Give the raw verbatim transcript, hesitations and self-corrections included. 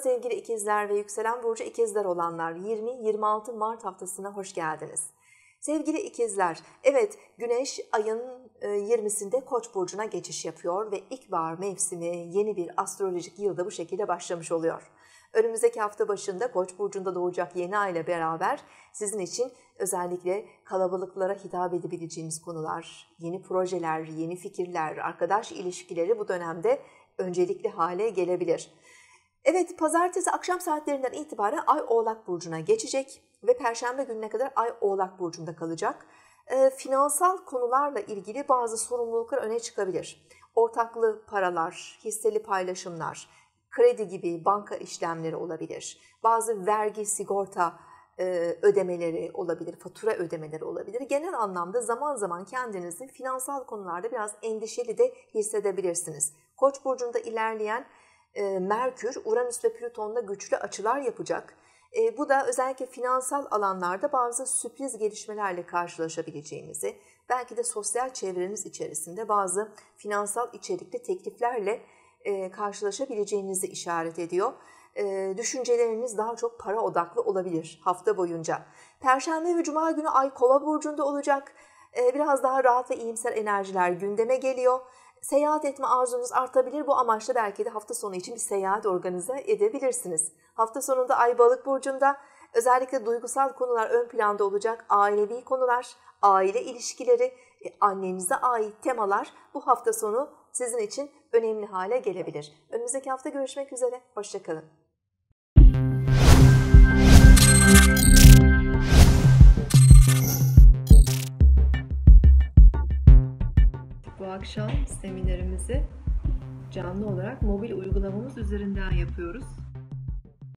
sevgili ikizler ve yükselen burcu ikizler olanlar, yirmi yirmi altı Mart haftasına hoş geldiniz. Sevgili ikizler, evet Güneş ayın yirmisinde Koç burcuna geçiş yapıyor ve ilkbahar mevsimi yeni bir astrolojik yılda bu şekilde başlamış oluyor. Önümüzdeki hafta başında Koç burcunda doğacak yeni ay ile beraber sizin için özellikle kalabalıklara hitap edebileceğiniz konular, yeni projeler, yeni fikirler, arkadaş ilişkileri bu dönemde öncelikli hale gelebilir. Evet, pazartesi akşam saatlerinden itibaren Ay Oğlak burcuna geçecek ve perşembe gününe kadar Ay Oğlak burcunda kalacak. E, finansal konularla ilgili bazı sorumluluklar öne çıkabilir. Ortaklı paralar, hisseli paylaşımlar, kredi gibi banka işlemleri olabilir. Bazı vergi, sigorta e, ödemeleri olabilir, fatura ödemeleri olabilir. Genel anlamda zaman zaman kendinizi finansal konularda biraz endişeli de hissedebilirsiniz. Koç burcunda ilerleyen e, Merkür, Uranüs ve Plüton'la güçlü açılar yapacak. E, bu da özellikle finansal alanlarda bazı sürpriz gelişmelerle karşılaşabileceğinizi, belki de sosyal çevreniz içerisinde bazı finansal içerikli tekliflerle e, karşılaşabileceğinizi işaret ediyor. E, düşünceleriniz daha çok para odaklı olabilir hafta boyunca. Perşembe ve Cuma günü Ay Kova burcunda olacak. E, biraz daha rahat ve iyimser enerjiler gündeme geliyor. Seyahat etme arzunuz artabilir. Bu amaçla belki de hafta sonu için bir seyahat organize edebilirsiniz. Hafta sonunda Ay Balık burcunda özellikle duygusal konular ön planda olacak. Ailevi konular, aile ilişkileri, annenize ait temalar bu hafta sonu sizin için önemli hale gelebilir. Önümüzdeki hafta görüşmek üzere. Hoşça kalın. Bu akşam seminerimizi canlı olarak mobil uygulamamız üzerinden yapıyoruz.